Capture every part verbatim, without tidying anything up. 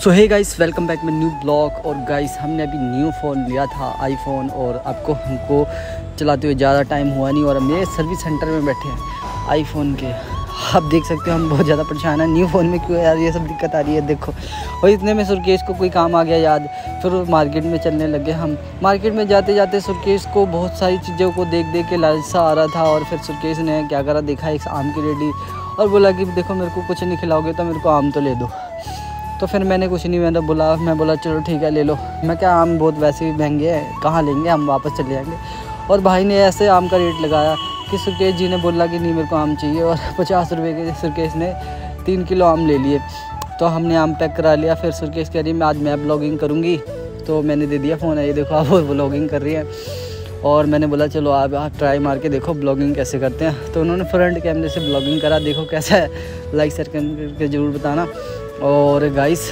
So hey guys, welcome back my new blog. और guys, हमने अभी न्यू फ़ोन लिया था आईफोन, और आपको हमको चलाते हुए ज़्यादा टाइम हुआ नहीं और मेरे सर्विस सेंटर में बैठे हैं आईफोन के। आप देख सकते हो हम बहुत ज़्यादा परेशान हैं। न्यू फ़ोन में क्यों यार ये सब दिक्कत आ रही है, देखो। और इतने में सुरकेश को कोई काम आ गया याद, फिर मार्केट में चलने लगे हम। मार्केट में जाते जाते सुरकेश को बहुत सारी चीज़ों को देख देख के लालच सा आ रहा था, और फिर सुरकेश ने क्या करा, देखा एक आम की रेडी और बोला कि देखो मेरे को कुछ नहीं खिलाओगे तो मेरे को आम तो ले दो। तो फिर मैंने कुछ नहीं, मैंने बोला मैं बोला चलो ठीक है ले लो। मैं क्या, आम बहुत वैसे भी महंगे हैं, कहाँ लेंगे, हम वापस चले जाएंगे। और भाई ने ऐसे आम का रेट लगाया कि सुरकेश जी ने बोला कि नहीं मेरे को आम चाहिए, और पचास रुपये के सुरकेश ने तीन किलो आम ले लिए। तो हमने आम पैक करा लिया। फिर सुरकेश कह रही मैं आज मैं ब्लॉगिंग करूँगी, तो मैंने दे दिया फ़ोन है, ये देखो आप वो ब्लॉगिंग कर रही है। और मैंने बोला चलो आप आप ट्राई मार के देखो ब्लॉगिंग कैसे करते हैं। तो उन्होंने फ्रंट कैमरे से ब्लॉगिंग करा, देखो कैसा है, लाइक शेयर करके ज़रूर बताना। और गाइस,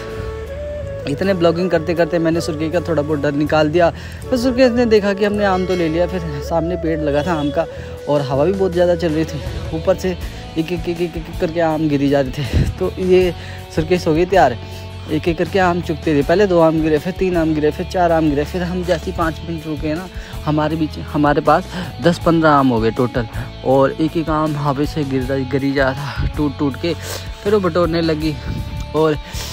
इतने ब्लॉगिंग करते करते मैंने सुरकेश का थोड़ा बहुत डर निकाल दिया। फिर सुरकेश ने देखा कि हमने आम तो ले लिया, फिर सामने पेड़ लगा था आम का और हवा भी बहुत ज़्यादा चल रही थी, ऊपर से एक एक एक एक एक करके आम गिरी जा रहे थे। तो ये सुरकेश हो गई तैयार, एक एक करके आम चुकते थे। पहले दो आम गिरे, फिर तीन आम गिरे, फिर चार आम गिरे। फिर हम जैसे पाँच मिनट रुके ना, हमारे बीच हमारे पास दस पंद्रह आम हो गए टोटल, और एक एक आम हवा से गिर गिरी जा रहा था टूट टूट के। फिर वो बटोरने लगी, और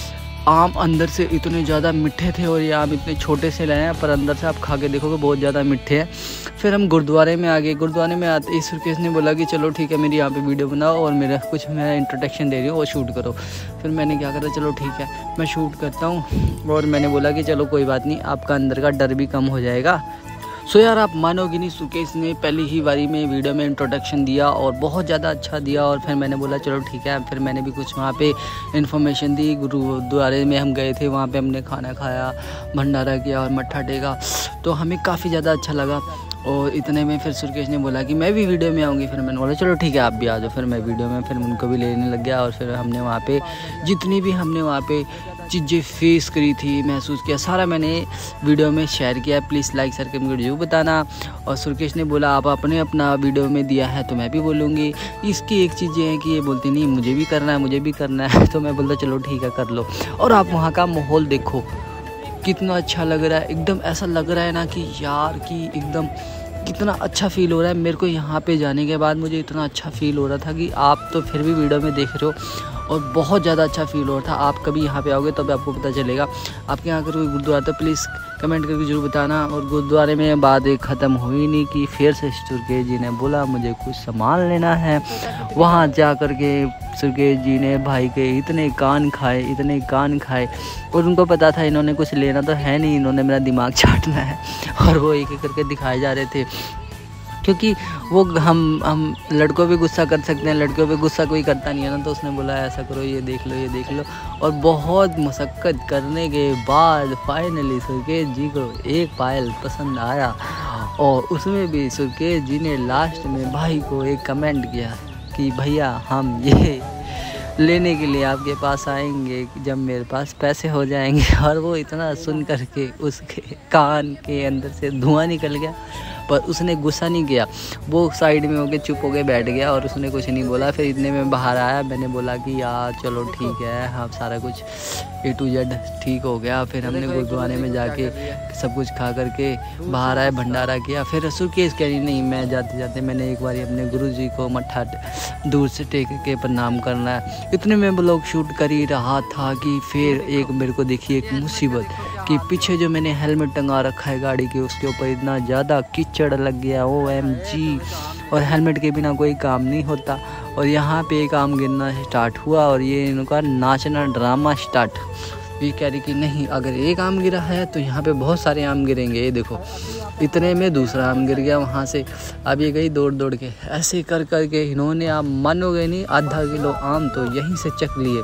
आम अंदर से इतने ज़्यादा मीठे थे, और ये आम इतने छोटे से लाए हैं पर अंदर से आप खा के देखोगे बहुत ज़्यादा मीठे हैं। फिर हम गुरुद्वारे में आ गए। गुरुद्वारे में आते ही सुरकेश ने बोला कि चलो ठीक है मेरी यहाँ पे वीडियो बनाओ, और मेरा कुछ मैं इंट्रोडक्शन दे रही हूँ वो शूट करो। फिर मैंने क्या करा, चलो ठीक है मैं शूट करता हूँ। और मैंने बोला कि चलो कोई बात नहीं, आपका अंदर का डर भी कम हो जाएगा। सो यार आप मानोगे नहीं, सुरकेश ने पहली ही बारी में वीडियो में इंट्रोडक्शन दिया और बहुत ज़्यादा अच्छा दिया। और फिर मैंने बोला चलो ठीक है, फिर मैंने भी कुछ वहाँ पे इन्फॉर्मेशन दी। गुरुद्वारे में हम गए थे, वहाँ पे हमने खाना खाया, भंडारा किया और मत्था टेका, तो हमें काफ़ी ज़्यादा अच्छा लगा। और इतने में फिर सुरकेश ने बोला कि मैं भी वीडियो में आऊँगी। फिर मैंने बोला चलो ठीक है आप भी आ जाओ। फिर मैं वीडियो में फिर उनको भी लेने लग गया, और फिर हमने वहाँ पे जितनी भी हमने वहाँ पे चीज़ें फेस करी थी, महसूस किया, सारा मैंने वीडियो में शेयर किया। प्लीज़ लाइक शेयर करके मुझे जरूर बताना। और सुरकेश ने बोला आप अपने अपना वीडियो में दिया है तो मैं भी बोलूँगी। इसकी एक चीज़ ये है कि ये बोलती नहीं मुझे भी करना है, मुझे भी करना है। तो मैं बोलता चलो ठीक है कर लो। और आप वहाँ का माहौल देखो कितना अच्छा लग रहा है, एकदम ऐसा लग रहा है ना कि यार कि एकदम कितना अच्छा फ़ील हो रहा है मेरे को। यहाँ पे जाने के बाद मुझे इतना अच्छा फ़ील हो रहा था कि आप तो फिर भी वीडियो में देख रहे हो, और बहुत ज़्यादा अच्छा फ़ील हो रहा था। आप कभी यहाँ पे आओगे तो भी आपको पता चलेगा। आपके यहाँ अगर कोई गुरुद्वारा तो प्लीज़ कमेंट करके जरूर बताना। और गुरुद्वारे में बात एक ख़त्म हुई नहीं कि फिर से सुरकेश जी ने बोला मुझे कुछ सामान लेना है। वहाँ जा कर के सुरकेश जी ने भाई के इतने कान खाए, इतने कान खाए, और उनको पता था इन्होंने कुछ लेना तो है नहीं, इन्होंने मेरा दिमाग चाटना है। और वो एक एक करके दिखाए जा रहे थे, क्योंकि वो हम हम लड़कों पे गुस्सा कर सकते हैं, लड़कियों पे गुस्सा कोई करता नहीं है ना। तो उसने बोला ऐसा करो, ये देख लो, ये देख लो। और बहुत मशक्क़त करने के बाद फाइनली सुरकेश जी को एक पायल पसंद आया, और उसमें भी सुरकेश जी ने लास्ट में भाई को एक कमेंट किया कि भैया हम ये लेने के लिए आपके पास आएंगे जब मेरे पास पैसे हो जाएंगे। और वो इतना सुन कर के उसके कान के अंदर से धुआं निकल गया, पर उसने गुस्सा नहीं किया। वो साइड में होके चुप हो के बैठ गया और उसने कुछ नहीं बोला। फिर इतने में बाहर आया, मैंने बोला कि यार चलो ठीक है, हाँ सारा कुछ ए टू जेड ठीक हो गया। फिर हमने गुरुद्वारे में जाके सब कुछ खा करके बाहर आए, भंडारा किया। फिर सुरकेश कह रही नहीं मैं जाते जाते मैंने एक बार अपने गुरु जी को मत्था दूर से टेक के प्रणाम करना है। इतने में ब्लॉग शूट कर ही रहा था कि फिर एक मेरे को देखी एक मुसीबत कि पीछे जो मैंने हेलमेट टंगा रखा है गाड़ी के, उसके ऊपर इतना ज़्यादा कीचड़ लग गया, ओ एम जी। और हेलमेट के बिना कोई काम नहीं होता। और यहाँ पे एक आम गिरना स्टार्ट हुआ, और ये इनका नाचना ड्रामा स्टार्ट। ये कह रही कि नहीं अगर एक आम गिरा है तो यहाँ पे बहुत सारे आम गिरेंगे, ये देखो। इतने में दूसरा आम गिर गया वहाँ से। अब ये गई दौड़ दौड़ के, ऐसे कर कर के इन्होंने, आप मानोगे नहीं, आधा किलो आम तो यहीं से चख लिए।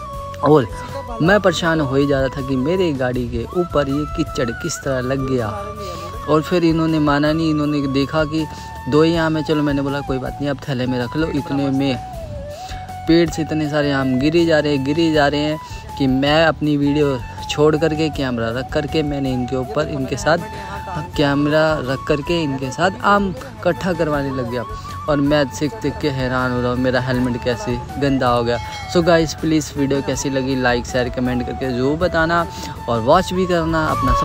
और मैं परेशान हो ही जा रहा था कि मेरे गाड़ी के ऊपर ये कीचड़ किस तरह लग गया। और फिर इन्होंने माना नहीं, इन्होंने देखा कि दो ही आम है, चलो मैंने बोला कोई बात नहीं अब थैले में रख लो। इतने में पेड़ से इतने सारे आम गिरे जा रहे हैं गिरे जा रहे हैं कि मैं अपनी वीडियो छोड़ करके कैमरा रख करके मैंने इनके ऊपर इनके साथ कैमरा रख करके इनके साथ आम इकट्ठा करवाने लग गया। और मैं देख देख के हैरान हो रहा हूँ मेरा हेलमेट कैसे गंदा हो गया। सो गाइस प्लीज़ वीडियो कैसी लगी लाइक शेयर कमेंट करके ज़रूर बताना और वॉच भी करना अपना।